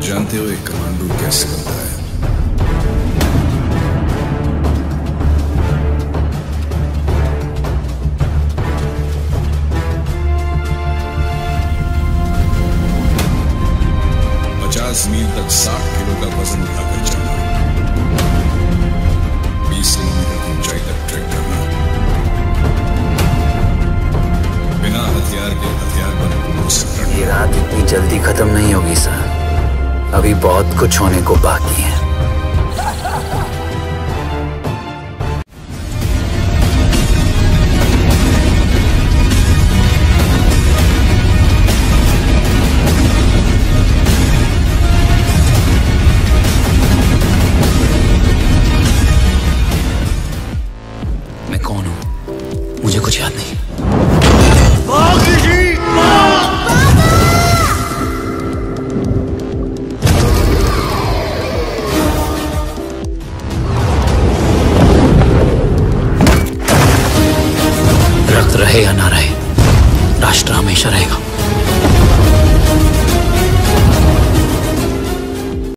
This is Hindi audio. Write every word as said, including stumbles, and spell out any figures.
जानते हो एक कमांडो कैसे बनता है? पचास मील तक साठ किलो का वजन उठाकर चलना, बीस किलोमीटर की ऊंचाई तक ट्रैक करना, बिना हथियार के हथियार बंद से लड़ना। ये रात इतनी जल्दी खत्म नहीं होगी सर, अभी बहुत कुछ होने को बाकी है। मैं कौन हूं मुझे कुछ याद नहीं। रक्त रहे या ना रहे, राष्ट्र हमेशा रहेगा।